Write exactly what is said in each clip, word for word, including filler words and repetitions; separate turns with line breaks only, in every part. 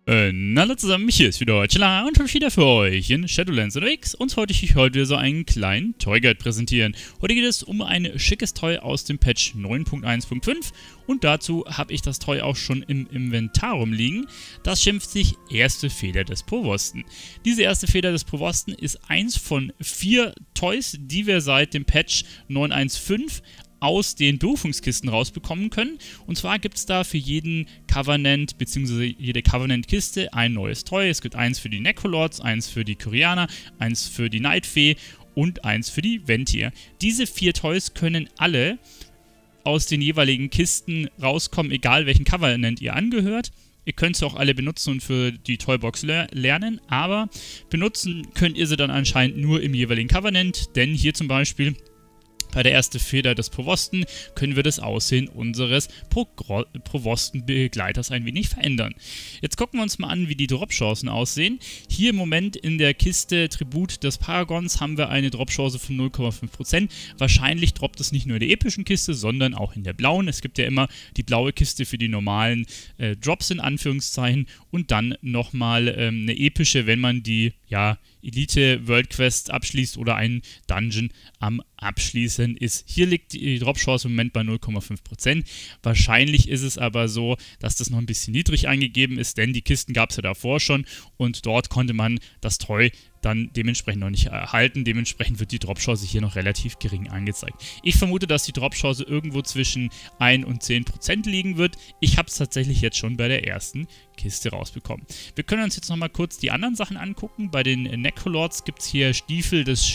Äh, na hallo zusammen, hier ist wieder Chilla und ich wieder für euch in Shadowlands unterwegs und wollte ich heute wieder so einen kleinen Toy Guide präsentieren. Heute geht es um ein schickes Toy aus dem Patch neun Punkt eins Punkt fünf und dazu habe ich das Toy auch schon im Inventar rumliegen. Das schimpft sich Erste Feder des Provosten. Diese Erste Feder des Provosten ist eins von vier Toys, die wir seit dem Patch neun Punkt eins Punkt fünf aus den Berufungskisten rausbekommen können. Und zwar gibt es da für jeden Covenant bzw. jede Covenant-Kiste ein neues Toy. Es gibt eins für die Necrolords, eins für die Kyrianer, eins für die Nightfee und eins für die Ventier. Diese vier Toys können alle aus den jeweiligen Kisten rauskommen, egal welchen Covenant ihr angehört. Ihr könnt sie auch alle benutzen und für die Toybox le lernen, aber benutzen könnt ihr sie dann anscheinend nur im jeweiligen Covenant, denn hier zum Beispiel bei der Ersten Feder des Provosten können wir das Aussehen unseres Pro Provostenbegleiters ein wenig verändern. Jetzt gucken wir uns mal an, wie die Dropchancen aussehen. Hier im Moment in der Kiste Tribut des Paragons haben wir eine Dropchance von null Komma fünf Prozent. Wahrscheinlich droppt es nicht nur in der epischen Kiste, sondern auch in der blauen. Es gibt ja immer die blaue Kiste für die normalen äh, Drops in Anführungszeichen und dann nochmal ähm, eine epische, wenn man die ja, Elite World Quest abschließt oder einen Dungeon am Abschließen ist. Hier liegt die Dropchance im Moment bei null Komma fünf Prozent. Wahrscheinlich ist es aber so, dass das noch ein bisschen niedrig eingegeben ist, denn die Kisten gab es ja davor schon und dort konnte man das Toy dann dementsprechend noch nicht erhalten. Dementsprechend wird die Dropchance hier noch relativ gering angezeigt. Ich vermute, dass die Dropchance irgendwo zwischen ein und zehn Prozent liegen wird. Ich habe es tatsächlich jetzt schon bei der ersten Kiste rausbekommen. Wir können uns jetzt nochmal kurz die anderen Sachen angucken. Bei den Necrolords gibt es hier Stiefel des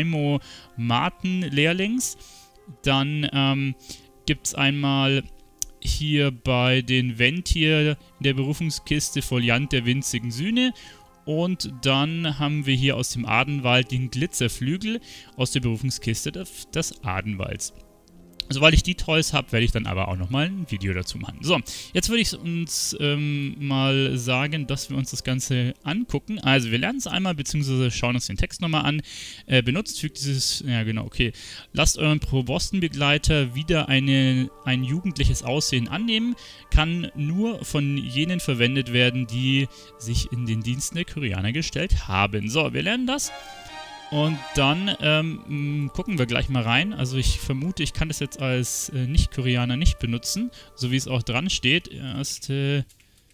Schleimo-Marten-Lehrlings. Dann ähm, gibt es einmal hier bei den Ventier in der Berufungskiste Foliant der winzigen Sühne. Und dann haben wir hier aus dem Adenwald den Glitzerflügel aus der Berufungskiste des, des Adenwalds. Sobald ich die Toys habe, werde ich dann aber auch nochmal ein Video dazu machen. So, jetzt würde ich uns ähm, mal sagen, dass wir uns das Ganze angucken. Also wir lernen es einmal, beziehungsweise schauen uns den Text nochmal an. Äh, benutzt, fügt dieses, ja genau, okay. Lasst euren Provostenbegleiter wieder eine, ein jugendliches Aussehen annehmen. Kann nur von jenen verwendet werden, die sich in den Diensten der Kyrianer gestellt haben. So, wir lernen das. Und dann ähm, gucken wir gleich mal rein. Also ich vermute, ich kann das jetzt als äh, Nicht-Kyrianer nicht benutzen, so wie es auch dran steht. Erste,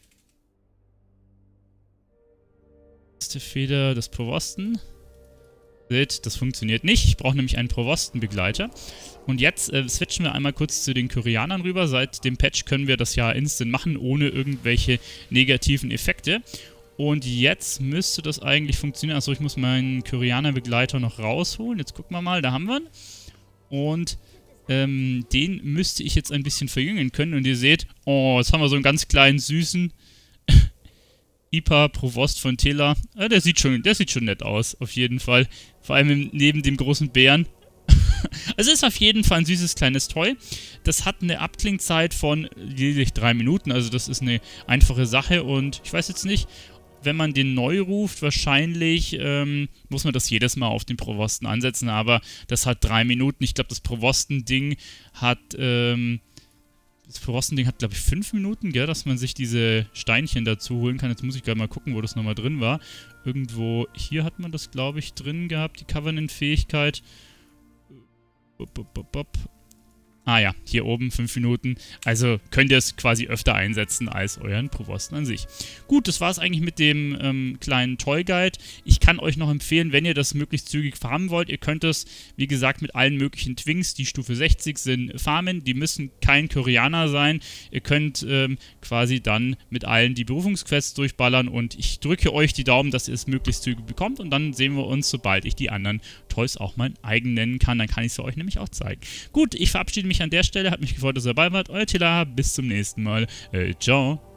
erste Feder des Provosten. Seht, das funktioniert nicht. Ich brauche nämlich einen Provostenbegleiter. Und jetzt äh, switchen wir einmal kurz zu den Kyrianern rüber. Seit dem Patch können wir das ja instant machen, ohne irgendwelche negativen Effekte. Und jetzt müsste das eigentlich funktionieren. Achso, ich muss meinen Kyrianer-Begleiter noch rausholen. Jetzt gucken wir mal, da haben wir ihn. Und ähm, den müsste ich jetzt ein bisschen verjüngen können. Und ihr seht, oh, jetzt haben wir so einen ganz kleinen, süßen Ipa Provost von Tela. Ja, der sieht schon, der sieht schon nett aus, auf jeden Fall. Vor allem neben dem großen Bären. Also ist auf jeden Fall ein süßes kleines Toy. Das hat eine Abklingzeit von lediglich drei Minuten. Also das ist eine einfache Sache. Und ich weiß jetzt nicht, wenn man den neu ruft, wahrscheinlich ähm, muss man das jedes Mal auf den Provosten ansetzen, aber das hat drei Minuten. Ich glaube, das Provosten-Ding hat, ähm, das Provosten-Ding hat, glaube ich, fünf Minuten, gell, dass man sich diese Steinchen dazu holen kann. Jetzt muss ich gerade mal gucken, wo das nochmal drin war. Irgendwo hier hat man das, glaube ich, drin gehabt, die Covenant-Fähigkeit. Bop, bop, bop, bop. Ah ja, hier oben fünf Minuten. Also könnt ihr es quasi öfter einsetzen als euren Provosten an sich. Gut, das war es eigentlich mit dem ähm, kleinen Toy Guide. Ich kann euch noch empfehlen, wenn ihr das möglichst zügig farmen wollt, ihr könnt es, wie gesagt, mit allen möglichen Twinks, die Stufe sechzig sind, farmen. Die müssen kein Kyrianer sein. Ihr könnt ähm, quasi dann mit allen die Berufungsquests durchballern und ich drücke euch die Daumen, dass ihr es möglichst zügig bekommt und dann sehen wir uns, sobald ich die anderen Toys auch mein eigen nennen kann. Dann kann ich es euch nämlich auch zeigen. Gut, ich verabschiede mich an der Stelle. Hat mich gefreut, dass ihr dabei wart. Euer Tila. Bis zum nächsten Mal. Äh, ciao.